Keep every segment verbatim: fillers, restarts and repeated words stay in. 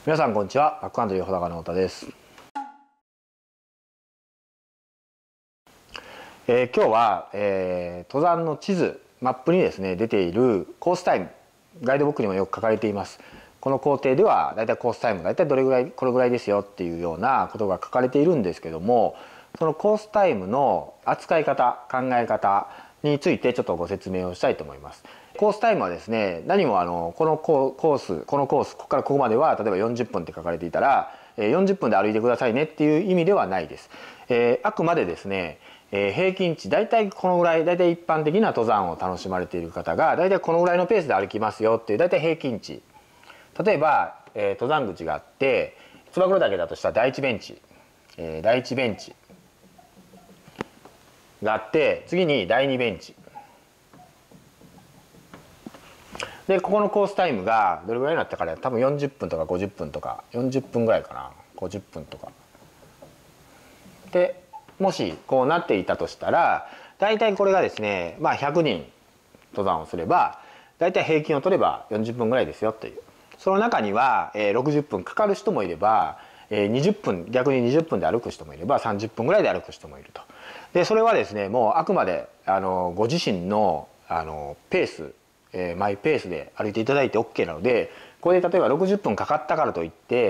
皆さんこんにちは。バックカントリー穂高の太田です。えー、今日は、えー、登山の地図マップにですね出ているコースタイム、ガイドブックにもよく書かれています。この工程ではだいたいコースタイムだいたいどれぐらいこれぐらいですよっていうようなことが書かれているんですけども、そのコースタイムの扱い方、考え方についてちょっとご説明をしたいと思います。コースタイムはですね、何もあのこのコースこのコースここからここまでは例えばよんじゅっぷんって書かれていたらよんじゅっぷんで歩いてくださいねっていう意味ではないです。えー、あくまでですね、えー、平均値大体このぐらい、大体一般的な登山を楽しまれている方が大体このぐらいのペースで歩きますよっていう大体平均値。例えば、えー、登山口があって燕岳だとしたら第一ベンチ、えー、第一ベンチがあって次に第二ベンチで、ここのコースタイムがどれぐらいになったかね、多分よんじゅっぷんとかごじゅっぷんとかよんじゅっぷんぐらいかな、ごじゅっぷんとかで、もしこうなっていたとしたら大体これがですね、まあひゃくにん登山をすれば大体平均を取ればよんじゅっぷんぐらいですよという。その中にはろくじゅっぷんかかる人もいればにじゅっぷん、逆ににじゅっぷんで歩く人もいればさんじゅっぷんぐらいで歩く人もいると。でそれはですね、もうあくまであのご自身のあのペース、えー、マイペースで歩いていただいて オーケー なので、これで例えばろくじゅっぷんかかったからといって、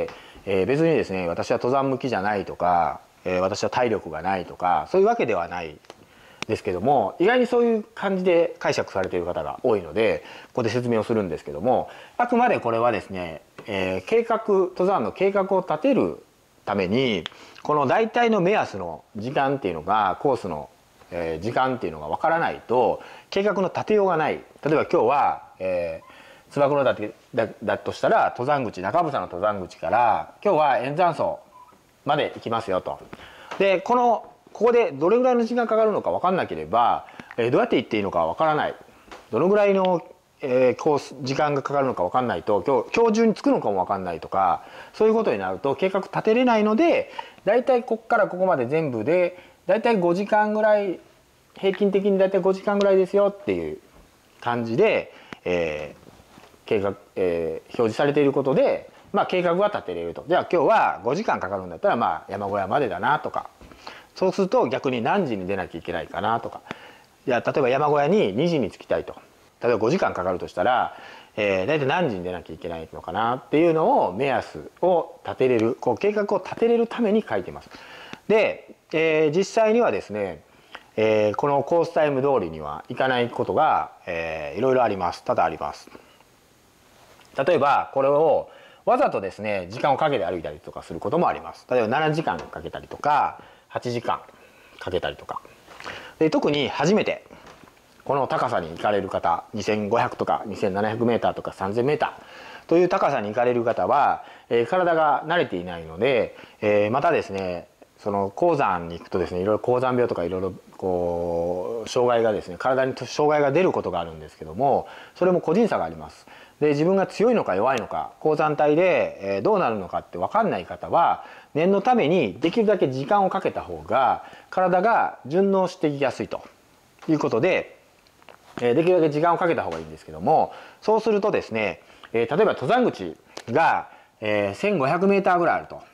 えー、別にですね私は登山向きじゃないとか、えー、私は体力がないとかそういうわけではないですけども、意外にそういう感じで解釈されている方が多いのでここで説明をするんですけども、あくまでこれはですね、えー、計画登山の計画を立てるためにこの大体の目安の時間っていうのがコースのえー、時間っていうのが分からないと計画の立てようがない。例えば今日は、えー、燕岳 だ, だとしたら登山口、中房の登山口から今日は円山荘まで行きますよと。でこのここでどれぐらいの時間かかるのか分かんなければ、えー、どうやって行っていいのか分からない、どのぐらいの、えー、コース時間がかかるのか分かんないと、今日今日中に着くのかも分かんないとか、そういうことになると計画立てれないので、だいたいここからここまで全部でだいたいごじかんぐらい、平均的にだいたいごじかんぐらいですよっていう感じで、えー、計画、えー、表示されていることで、まあ、計画は立てれると。じゃあ今日はごじかんかかるんだったら、まあ、山小屋までだなとか、そうすると逆に何時に出なきゃいけないかなとか、じゃあ例えば山小屋ににじに着きたいと、例えばごじかんかかるとしたら、えー、大体何時に出なきゃいけないのかなっていうのを目安を立てれる、こう計画を立てれるために書いています。で、えー、実際にはですね、えー、このコースタイム通りにはいかないことが、えー、いろいろあります。多々あります。例えばこれをわざとですね時間をかけて歩いたりとかすることもあります。例えばななじかんかけたりとかはちじかんかけたりとかで、特に初めてこの高さに行かれる方、にせんごひゃくとかにせんななひゃくメーターとかさんぜんメーターという高さに行かれる方は、えー、体が慣れていないので、えー、またですねその高山に行くとですね、いろいろ高山病とかいろいろこう障害がですね、体に障害が出ることがあるんですけども、それも個人差があります。で自分が強いのか弱いのか、高山帯でどうなるのかって分かんない方は念のためにできるだけ時間をかけた方が体が順応していきやすいということで、できるだけ時間をかけた方がいいんですけども、そうするとですね、例えば登山口がせんごひゃくメーターぐらいあると。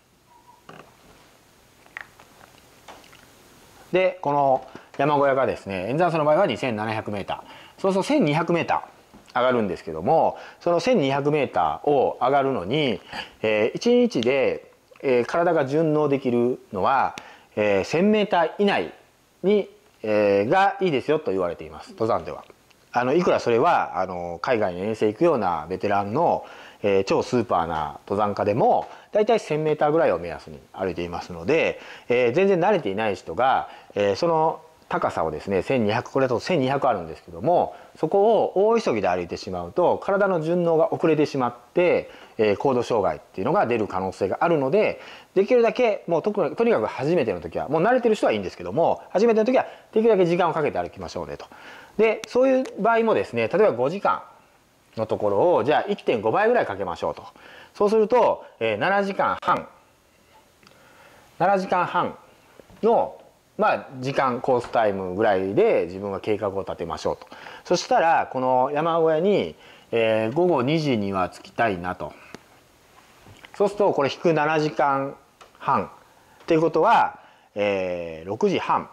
でこの山小屋がですね、円山荘の場合はにせんななひゃくメーター、そうするとせんにひゃくメーター上がるんですけども、そのせんにひゃくメーターを上がるのに、えー、いちにちで、えー、体が順応できるのは、えー、せんメーター以内に、えー、がいいですよと言われています、登山では。あのいくらそれはあの海外に遠征行くようなベテランの、えー、超スーパーな登山家でもだいたいせんメーターぐらいを目安に歩いていますので、えー、全然慣れていない人が、えー、その高さをですねせんにひゃく、これだとせんにひゃくあるんですけども、そこを大急ぎで歩いてしまうと体の順応が遅れてしまって、えー、高度障害っていうのが出る可能性があるので、できるだけもうととにかく初めての時は、もう慣れてる人はいいんですけども、初めての時はできるだけ時間をかけて歩きましょうねと。でそういう場合もですね、例えばごじかんのところをじゃあ いってんご 倍ぐらいかけましょうと。そうすると、えー、ななじかんはんななじかんはんのまあ時間コースタイムぐらいで自分は計画を立てましょうと。そしたらこの山小屋に、えー、ごごにじには着きたいなとそうするとこれ引くななじかんはんっていうことは、えー、ろくじはん、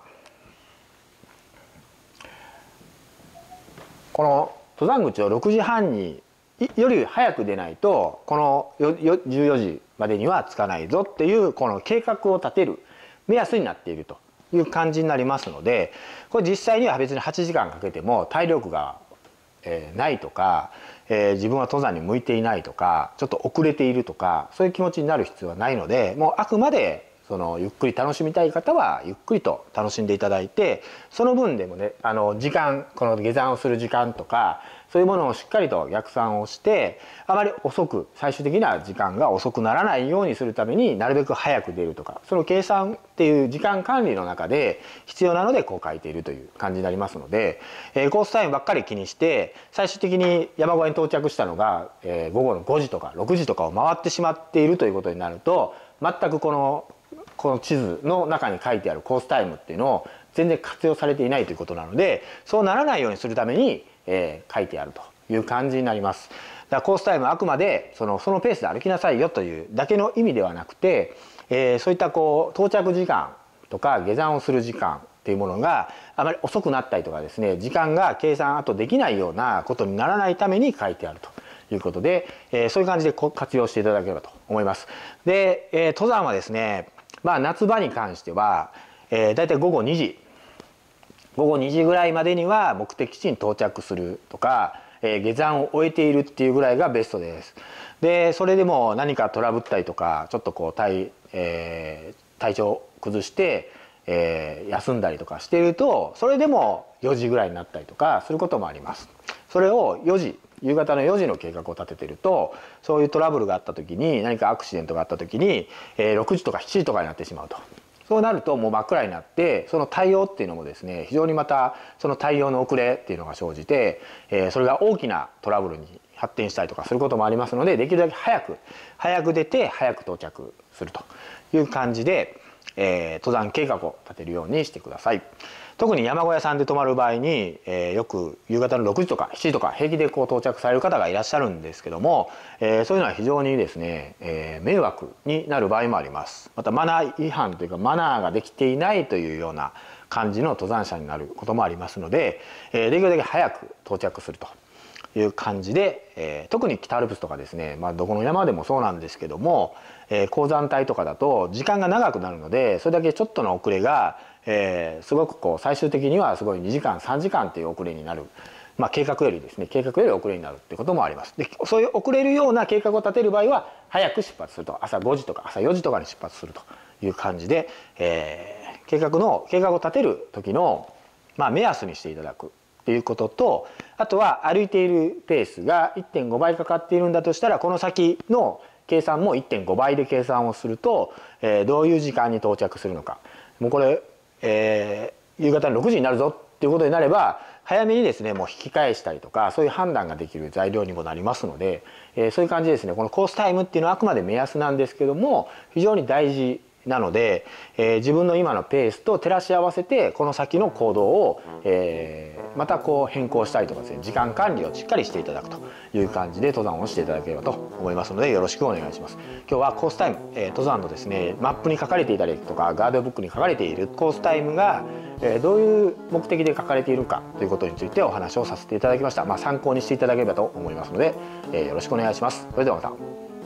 この登山口をろくじはんにより早く出ないとこのじゅうよじまでには着かないぞっていうこの計画を立てる目安になっているという感じになりますので、これ実際には別にはちじかんかけても体力がえー、ないとか、えー、自分は登山に向いていないとかちょっと遅れているとかそういう気持ちになる必要はないので、もうあくまでそのゆっくり楽しみたい方はゆっくりと楽しんでいただいて、その分でもねあの時間この下山をする時間とかそういうものをしっかりと逆算をしてあまり遅く最終的には時間が遅くならないようにするためになるべく早く出るとか、その計算っていう時間管理の中で必要なのでこう書いているという感じになりますので、えー、コースタイムばっかり気にして最終的に山小屋に到着したのが、えー、午後のごじとかろくじとかを回ってしまっているということになると、全くこのこの地図の中に書いてあるコースタイムっていうのを全然活用されていないということなので、そうならないようにするために、えー、書いてあるという感じになります。だからコースタイムはあくまでそのそのペースで歩きなさいよというだけの意味ではなくて、えー、そういったこう到着時間とか下山をする時間っていうものがあまり遅くなったりとかですね、時間が計算あとできないようなことにならないために書いてあるということで、えー、そういう感じで活用していただければと思います。で、えー、登山はですね、まあ、夏場に関しては、えー、だいたい午後にじ午後にじぐらいまでには目的地に到着するとか、えー、下山を終えているっていうぐらいがベストです。でそれでも何かトラブったりとかちょっとこう 体,、えー、体調を崩して、えー、休んだりとかしているとそれでもよじぐらいになったりとかすることもあります。それをよじ夕方のよじの計画を立ててると、そういうトラブルがあった時に何かアクシデントがあった時に、えー、ろくじとかしちじとかになってしまうと。そうなるともう真っ暗になってその対応っていうのもですね非常にまたその対応の遅れっていうのが生じて、えー、それが大きなトラブルに発展したりとかすることもありますので、できるだけ早く早く出て早く到着するという感じで、えー、登山計画を立てるようにしてください。特に山小屋さんで泊まる場合に、えー、よく夕方のろくじとかしちじとか平気でこう到着される方がいらっしゃるんですけども、えー、そういうのは非常にですね、えー、迷惑になる場合もあります。またマナー違反というかマナーができていないというような感じの登山者になることもありますので、えー、できるだけ早く到着するという感じで、えー、特に北アルプスとかですね、まあ、どこの山でもそうなんですけども、えー、高山帯とかだと時間が長くなるのでそれだけちょっとの遅れが、えー、すごくこう最終的にはすごいにじかんさんじかんっていう遅れになる、まあ、計画よりですね計画より遅れになるってこともあります。でそういう遅れるような計画を立てる場合は早く出発すると、朝ごじとか朝よじとかに出発するという感じで、えー、計画の計画を立てる時の、まあ、目安にしていただくということと、あとは歩いているペースが いってんごばいかかっているんだとしたらこの先の計算も いってんごばいで計算をすると、えー、どういう時間に到着するのか、もうこれ、えー、夕方のろくじになるぞっていうことになれば早めにですねもう引き返したりとかそういう判断ができる材料にもなりますので、えー、そういう感じですね。このコースタイムっていうのはあくまで目安なんですけども非常に大事なので、えー、自分の今のペースと照らし合わせてこの先の行動を、えー、またこう変更したりとかですね時間管理をしっかりしていただくという感じで登山をしていただければと思いますのでよろしくお願いします。今日はコースタイム、えー、登山のですねマップに書かれていたりとかガードブックに書かれているコースタイムが、えー、どういう目的で書かれているかということについてお話をさせていただきました。まあ、参考にしていただければと思いますので、えー、よろしくお願いします。それではまた。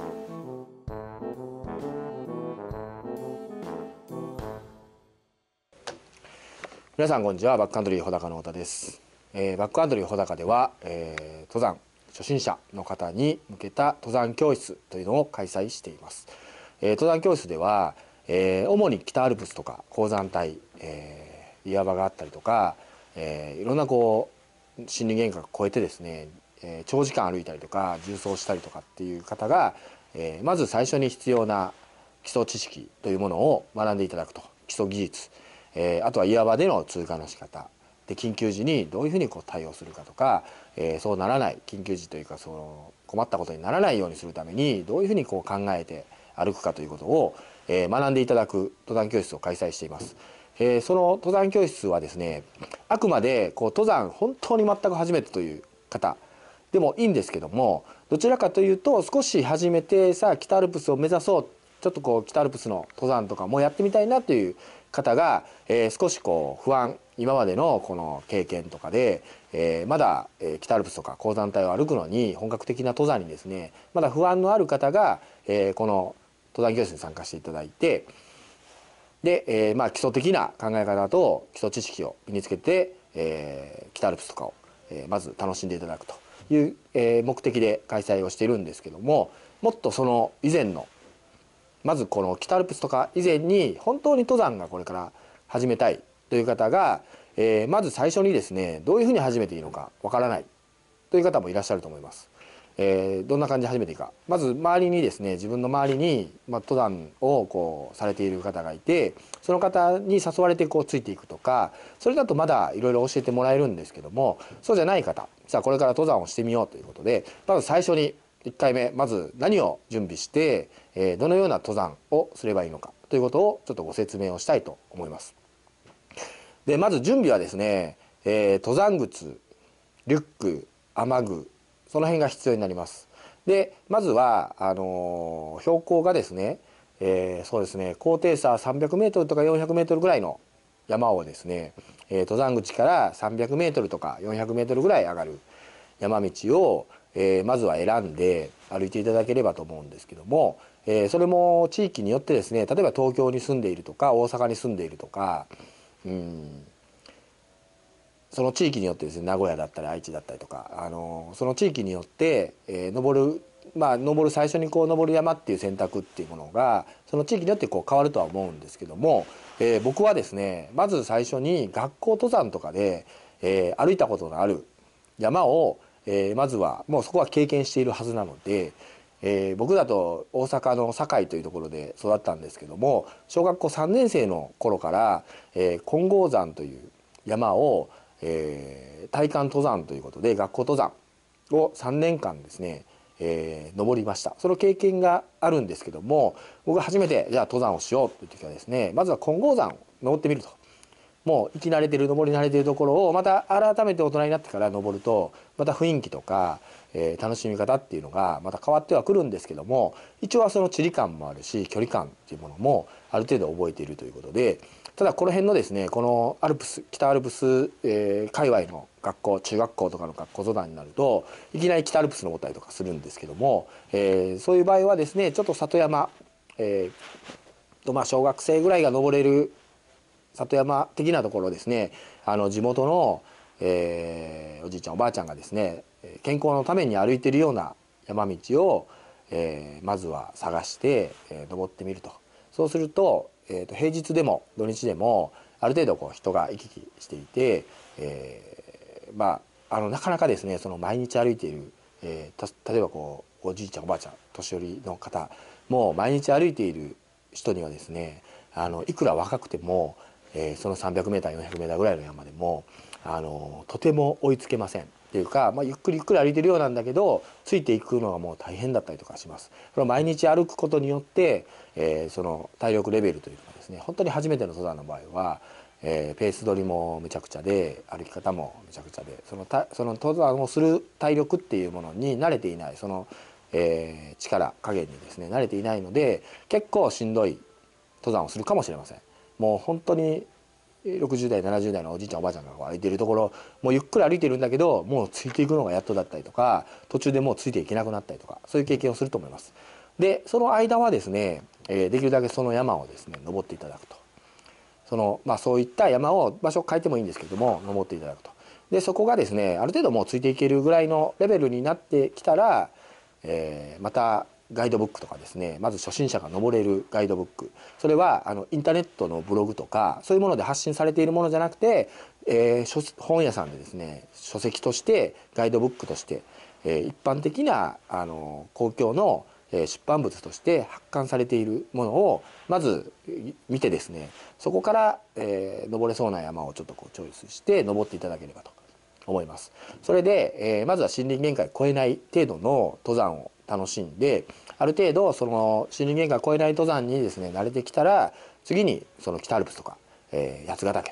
皆さんこんにちは。バックカントリー穂高の太田です。えー、バックカントリー穂高では、えー、登山初心者の方に向けた登山教室というのを開催しています。えー、登山教室では、えー、主に北アルプスとか高山帯、えー、岩場があったりとか、えー、いろんなこう森林限界を越えてですね、えー、長時間歩いたりとか縦走したりとかっていう方が、えー、まず最初に必要な基礎知識というものを学んでいただくと、基礎技術、えー、あとは岩場での通過の仕方で緊急時にどういうふうにこう対応するかとか、えー、そうならない緊急時というかその困ったことにならないようにするためにどういうふうにこう考えて歩くかということを、えー、学んでいただく登山教室を開催しています。えー、その登山教室はですねあくまでこう登山本当に全く初めてという方でもいいんですけども、どちらかというと少し始めてさあ北アルプスを目指そう、ちょっとこう北アルプスの登山とかもやってみたいなという方が、えー、少しこう不安、今までのこの経験とかで、えー、まだ、えー、北アルプスとか高山帯を歩くのに本格的な登山にですねまだ不安のある方が、えー、この登山教室に参加していただいて、で、えー、まあ基礎的な考え方と基礎知識を身につけて、えー、北アルプスとかを、えー、まず楽しんでいただくという、えー、目的で開催をしているんですけども、もっとその以前のまずこの北アルプスとか以前に本当に登山がこれから始めたいという方が、えー、まず最初にですねどういうふうに始めていいのかわからないという方もいらっしゃると思います。えー、どんな感じで始めていいか、まず周りにですね自分の周りに、まあ、登山をこうされている方がいて、その方に誘われてこうついていくとか、それだとまだいろいろ教えてもらえるんですけども、そうじゃない方、さあこれから登山をしてみようということで、まず最初にいっかいめまず何を準備して、えー、どのような登山をすればいいのかということをちょっとご説明をしたいと思います。でまず準備はですね、えー、登山靴、リュック、雨具、その辺が必要になります。でまずはあのー、標高がですね、えー、そうですね高低差さんびゃくメートルとかよんひゃくメートルぐらいの山をですね、えー、登山口からさんびゃくメートルとかよんひゃくメートルぐらい上がる山道を、えー、まずは選んで歩いていただければと思うんですけども、えー、それも地域によってですね、例えば東京に住んでいるとか大阪に住んでいるとか、うんその地域によってですね、名古屋だったり愛知だったりとか、あのその地域によって、えー、登るまあ登る最初にこう登る山っていう選択っていうものがその地域によってこう変わるとは思うんですけども、えー、僕はですねまず最初に学校登山とかで、えー、歩いたことのある山を、えー、まずはもうそこは経験しているはずなので、えー、僕だと大阪の堺というところで育ったんですけども、小学校さんねん生の頃から、えー、金剛山という山をえー、体感登山ということで学校登山をさんねんかんですね、えー、登りました。その経験があるんですけども、僕が初めてじゃあ登山をしようという時はですね、まずは金剛山を登ってみると。もう行き慣れてる登り慣れてるところをまた改めて大人になってから登るとまた雰囲気とか、えー、楽しみ方っていうのがまた変わってはくるんですけども、一応はその地理感もあるし距離感っていうものもある程度覚えているということで、ただこの辺のですねこのアルプス北アルプス、えー、界隈の学校中学校とかの学校登山になるといきなり北アルプス登ったりとかするんですけども、えー、そういう場合はですねちょっと里山、えーとまあ、小学生ぐらいが登れる里山的なところですね、あの地元の、えー、おじいちゃんおばあちゃんがですね健康のために歩いているような山道を、えー、まずは探して、えー、登ってみると。そうすると、えー、と平日でも土日でもある程度こう人が行き来していて、えー、まああのなかなかですねその毎日歩いている、えー、た例えばこうおじいちゃんおばあちゃん年寄りの方も毎日歩いている人にはですねあのいくら若くてもえー、そのさんびゃくメーターよんひゃくメーターぐらいの山でもあのとても追いつけませんっていうか、まあ、ゆっくりゆっくり歩いてるようなんだけどついていくのがもう大変だったりとかします。これは毎日歩くことによって、えー、その体力レベルというのがですね本当に初めての登山の場合は、えー、ペース取りもめちゃくちゃで歩き方もめちゃくちゃでそのたその登山をする体力っていうものに慣れていないその、えー、力加減にですね慣れていないので結構しんどい登山をするかもしれません。もう本当にろくじゅう代ななじゅう代のおじいちゃんおばあちゃんが歩いているところもうゆっくり歩いてるんだけどもうついていくのがやっとだったりとか途中でもうついていけなくなったりとかそういう経験をすると思います。でその間はですね、えー、できるだけその山をですね登っていただくと。そのまあそういった山を場所を変えてもいいんですけども登っていただくと。でそこがですねある程度もうついていけるぐらいのレベルになってきたら、えー、またガイドブックとかですねまず初心者が登れるガイドブック、それはあのインターネットのブログとかそういうもので発信されているものじゃなくて、えー、本屋さんでですね書籍としてガイドブックとして、えー、一般的なあの公共の出版物として発刊されているものをまず見てですねそこから、えー、登れそうな山をちょっとこうチョイスして登っていただければと思います。それで、えー、まずは森林限界を超えない程度の登山を楽しんである程度その森林限界を超えない登山にですね慣れてきたら次にその北アルプスとか、えー、八ヶ岳とか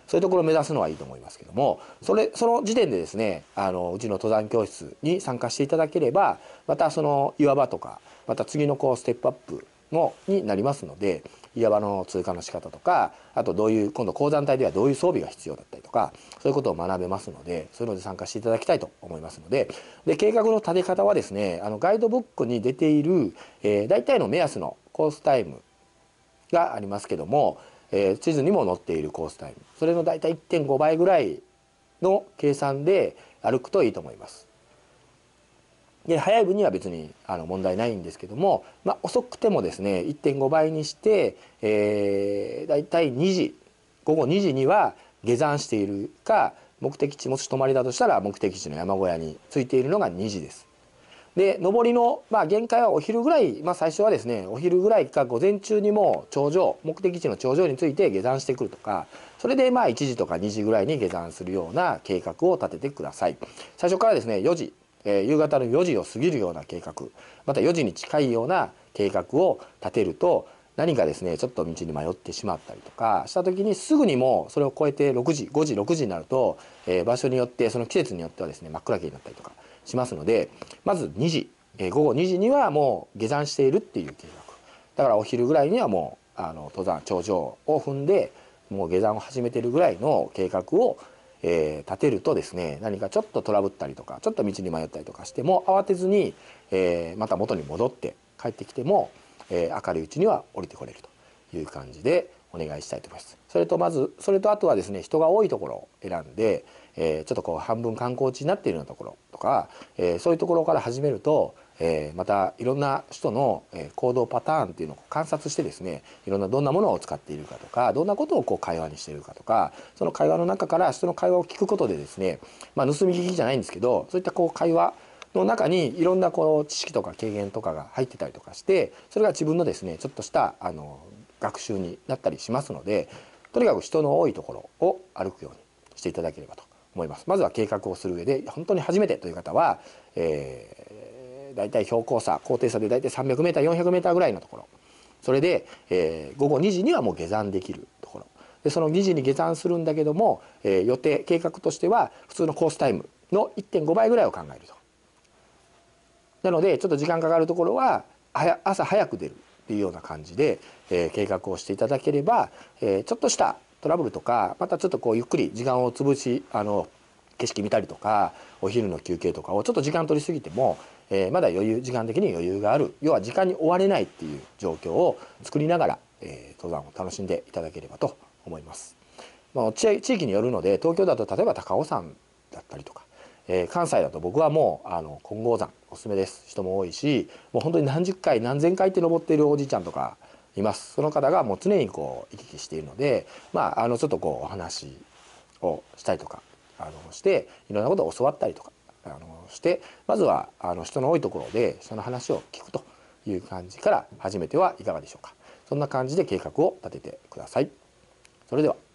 そういうところを目指すのはいいと思いますけども、それその時点でですねあのうちの登山教室に参加していただければ、またその岩場とかまた次のこうステップアップのになりますので、岩場の通過の仕方とか、あとどういう今度高山帯ではどういう装備が必要だったりとか、そういうことを学べますので、そういうので参加していただきたいと思いますので、で計画の立て方はですね、あのガイドブックに出ている、えー、大体の目安のコースタイムがありますけども、えー、地図にも載っているコースタイム、それの大体いってんごばいぐらいの計算で歩くといいと思います。で早い分には別にあの問題ないんですけども、まあ、遅くてもですね いってんごばいにして、えー、だいたいにじごごにじには下山しているか、目的地もし泊まりだとしたら目的地の山小屋に着いているのがにじです。で上りの、まあ、限界はお昼ぐらい、まあ、最初はですねお昼ぐらいか午前中にも頂上目的地の頂上について下山してくるとか、それでまあいちじとかにじぐらいに下山するような計画を立ててください。最初からですねよじ、えー、夕方のよじを過ぎるような計画、またよじに近いような計画を立てると、何かですねちょっと道に迷ってしまったりとかした時にすぐにもそれを超えてろくじごじろくじになると、えー、場所によってその季節によってはですね真っ暗けになったりとかしますので、まずにじ、えー、ごごにじにはもう下山しているっていう計画だから、お昼ぐらいにはもうあの登山頂上を踏んでもう下山を始めているぐらいの計画を、えー、立てるとですね、何かちょっとトラブったりとかちょっと道に迷ったりとかしても慌てずに、えー、また元に戻って帰ってきても、えー、明るいうちには降りてこれるという感じでお願いしたいと思います。それとまずそれとあとはですね、人が多いところを選んで、えー、ちょっとこう半分観光地になっているようなところとか、えー、そういうところから始めると、えー、またいろんな人の行動パターンっていうのを観察してですね、いろんなどんなものを使っているかとか、どんなことをこう会話にしているかとか、その会話の中から人の会話を聞くことでですね、まあ、盗み聞きじゃないんですけど、そういったこう会話の中にいろんなこう知識とか経験とかが入ってたりとかして、それが自分のですねちょっとしたあの学習になったりしますので、とにかく人の多いところを歩くようにしていただければと思います。まずは計画をする上で本当に初めてという方は、えー、だいたい標高差高低差でだいたいさんびゃくメーターよんひゃくメーターぐらいのところ、それで、えー、ごごにじにはもう下山できるところで、そのにじに下山するんだけども、えー、予定計画としては普通のコースタイムの いってんごばいぐらいを考えると。なのでちょっと時間かかるところは朝早く出るっていうような感じで、えー、計画をしていただければ、えー、ちょっとしたトラブルとか、またちょっとこうゆっくり時間を潰しあの景色見たりとかお昼の休憩とかをちょっと時間取りすぎても、えー、まだ余裕時間的に余裕がある、要は時間に追われないっていう状況を作りながら、えー、登山を楽しんでいただければと思います。まあ、地域によるので東京だと例えば高尾山だったりとか、えー、関西だと僕はもうあの金剛山おすすめです。人も多いし、もう本当に何十回何千回って登っているおじいちゃんとかいます。その方がもう常にこう行き来しているので、まああのちょっとこうお話をしたりとかあのしていろんなことを教わったりとかあのして、まずはあの人の多いところでその話を聞くという感じから始めてはいかがでしょうか。そんな感じで計画を立ててください。それでは。